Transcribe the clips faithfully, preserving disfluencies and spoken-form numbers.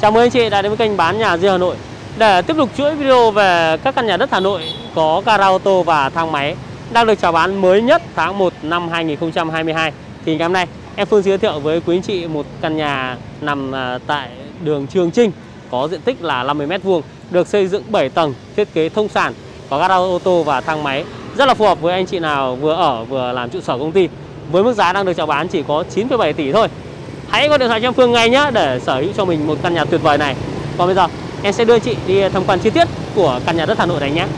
Chào mừng anh chị đã đến với kênh Bán Nhà Riêng Hà Nội. Để tiếp tục chuỗi video về các căn nhà đất Hà Nội có gara ô tô và thang máy đang được chào bán mới nhất tháng một năm hai nghìn không trăm hai mươi hai, thì ngày hôm nay em Phương giới thiệu với quý anh chị một căn nhà nằm tại đường Trường Trinh, có diện tích là năm mươi mét vuông, được xây dựng bảy tầng, thiết kế thông sàn, có gara ô tô và thang máy, rất là phù hợp với anh chị nào vừa ở vừa làm trụ sở công ty. Với mức giá đang được chào bán chỉ có chín phẩy bảy tỷ thôi. Hãy gọi điện thoại cho em Phương ngay nhé để sở hữu cho mình một căn nhà tuyệt vời này. Còn bây giờ em sẽ đưa chị đi tham quan chi tiết của căn nhà đất Hà Nội này nhé.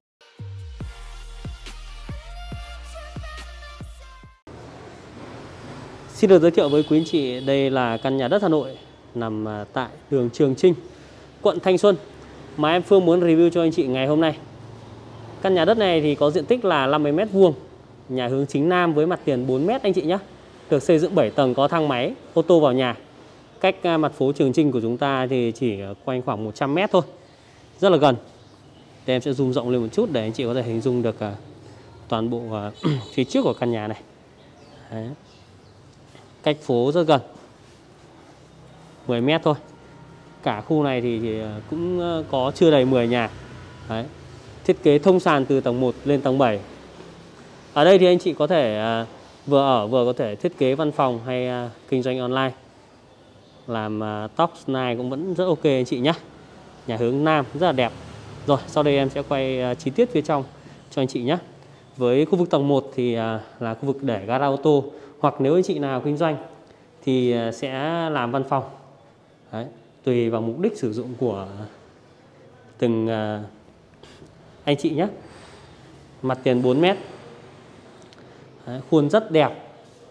Xin được giới thiệu với quý anh chị, đây là căn nhà đất Hà Nội nằm tại đường Trường Trinh, quận Thanh Xuân mà em Phương muốn review cho anh chị ngày hôm nay. Căn nhà đất này thì có diện tích là năm mươi mét vuông, nhà hướng chính nam với mặt tiền bốn mét anh chị nhé. Được xây dựng bảy tầng, có thang máy, ô tô vào nhà. Cách mặt phố Trường Trinh của chúng ta thì chỉ quanh khoảng một trăm mét thôi, rất là gần. Thì em sẽ zoom rộng lên một chút để anh chị có thể hình dung được toàn bộ phía trước của căn nhà này. Đấy. Cách phố rất gần, mười mét thôi. Cả khu này thì cũng có chưa đầy mười nhà. Đấy. Thiết kế thông sàn từ tầng một lên tầng bảy. Ở đây thì anh chị có thể vừa ở vừa có thể thiết kế văn phòng hay kinh doanh online. Làm top này cũng vẫn rất ok anh chị nhé. Nhà hướng nam rất là đẹp. Rồi sau đây em sẽ quay chi tiết phía trong cho anh chị nhé. Với khu vực tầng một thì là khu vực để gara ô tô, hoặc nếu anh chị nào kinh doanh thì sẽ làm văn phòng. Đấy, tùy vào mục đích sử dụng của từng anh chị nhé. Mặt tiền bốn mét. Đấy, khuôn rất đẹp.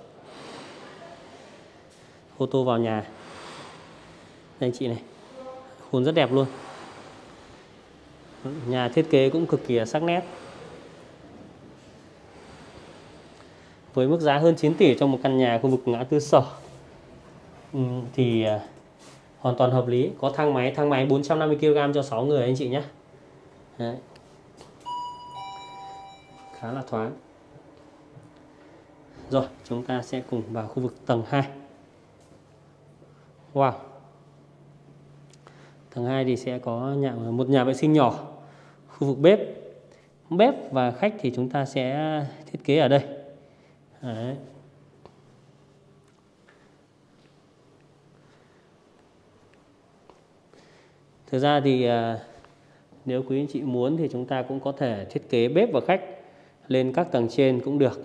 Ô tô vào nhà. Đây anh chị này, khuôn rất đẹp luôn. Nhà thiết kế cũng cực kỳ sắc nét. Với mức giá hơn chín tỷ cho một căn nhà khu vực ngã tư Sở thì hoàn toàn hợp lý. Có thang máy, thang máy bốn trăm năm mươi ki lô gam cho sáu người anh chị nhé. Đấy. Khá là thoáng. Rồi chúng ta sẽ cùng vào khu vực tầng hai. Wow. Tầng hai thì sẽ có nhà, một nhà vệ sinh nhỏ, khu vực bếp. Bếp và khách thì chúng ta sẽ thiết kế ở đây. Đấy. Thực ra thì nếu quý anh chị muốn thì chúng ta cũng có thể thiết kế bếp và khách lên các tầng trên cũng được.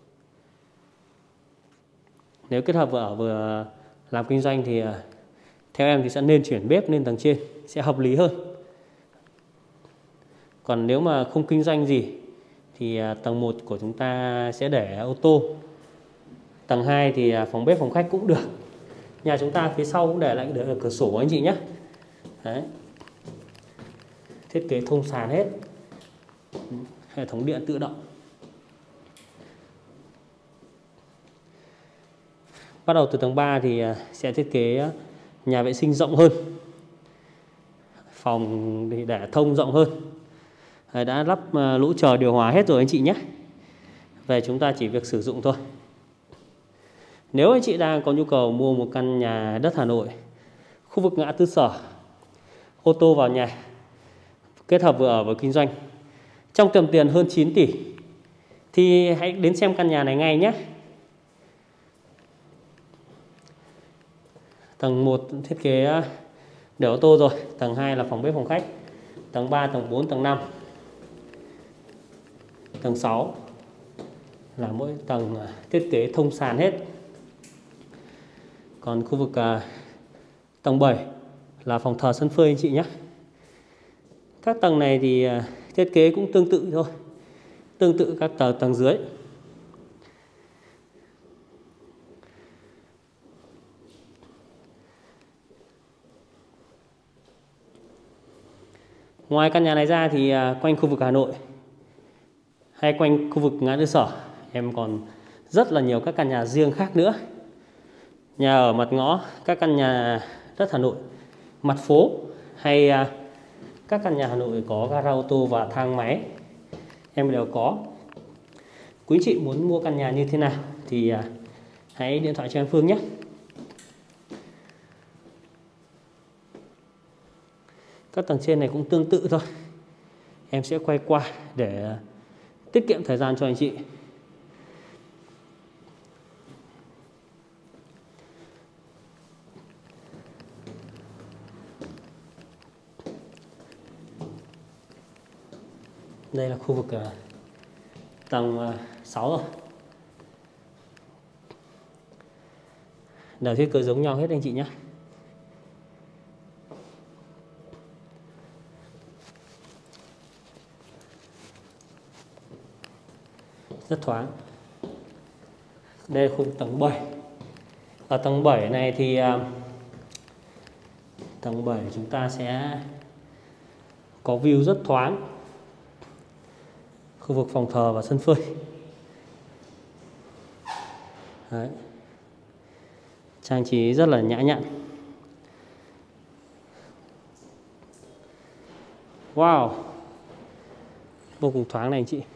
Nếu kết hợp vừa ở vừa làm kinh doanh thì theo em thì sẽ nên chuyển bếp lên tầng trên, sẽ hợp lý hơn. Còn nếu mà không kinh doanh gì thì tầng một của chúng ta sẽ để ô tô. Tầng hai thì phòng bếp phòng khách cũng được. Nhà chúng ta phía sau cũng để lại để cửa sổ anh chị nhé. Đấy. Thiết kế thông sàn hết. Hệ thống điện tự động. Bắt đầu từ tầng ba thì sẽ thiết kế nhà vệ sinh rộng hơn. Phòng thì để thông rộng hơn. Đã lắp lũ chờ điều hòa hết rồi anh chị nhé. Về chúng ta chỉ việc sử dụng thôi. Nếu anh chị đang có nhu cầu mua một căn nhà đất Hà Nội, khu vực ngã tư Sở, ô tô vào nhà, kết hợp vừa ở vừa kinh doanh, trong tầm tiền hơn chín tỷ, thì hãy đến xem căn nhà này ngay nhé. Tầng một thiết kế để ô tô rồi. Tầng hai là phòng bếp phòng khách. Tầng ba, tầng bốn, tầng năm, tầng sáu là mỗi tầng thiết kế thông sàn hết. Còn khu vực uh, tầng bảy là phòng thờ sân phơi anh chị nhé. Các tầng này thì uh, thiết kế cũng tương tự thôi, tương tự các tầng tầng dưới. Ngoài căn nhà này ra thì uh, quanh khu vực Hà Nội hay quanh khu vực ngã tư Sở, em còn rất là nhiều các căn nhà riêng khác nữa. Nhà ở mặt ngõ, các căn nhà đất Hà Nội, mặt phố hay uh, các căn nhà Hà Nội có gara ô tô và thang máy, em đều có. Quý chị muốn mua căn nhà như thế nào thì uh, hãy điện thoại cho em Phương nhé. Các tầng trên này cũng tương tự thôi. Em sẽ quay qua để tiết kiệm thời gian cho anh chị. Đây là khu vực uh, tầng uh, sáu rồi. Đều thiết kế giống nhau hết anh chị nhé. Rất thoáng. Đây là khu vực tầng bảy. Ở tầng bảy này thì uh, tầng bảy chúng ta sẽ có view rất thoáng. Khu vực phòng thờ và sân phơi. Đấy. Trang trí rất là nhã nhặn. Wow, vô cùng thoáng này anh chị.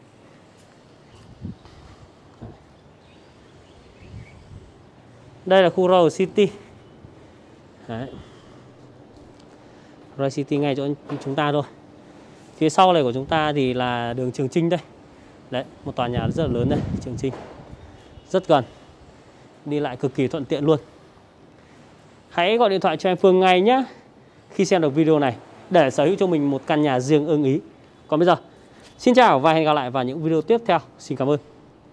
Đây là khu Royal City. Đấy. Royal City ngay chỗ chúng ta thôi. Phía sau này của chúng ta thì là đường Trường Chinh đây. Đấy, một tòa nhà rất là lớn đây, Trường Chinh. Rất gần. Đi lại cực kỳ thuận tiện luôn. Hãy gọi điện thoại cho em Phương ngay nhé, khi xem được video này, để sở hữu cho mình một căn nhà riêng ưng ý. Còn bây giờ, xin chào và hẹn gặp lại vào những video tiếp theo. Xin cảm ơn.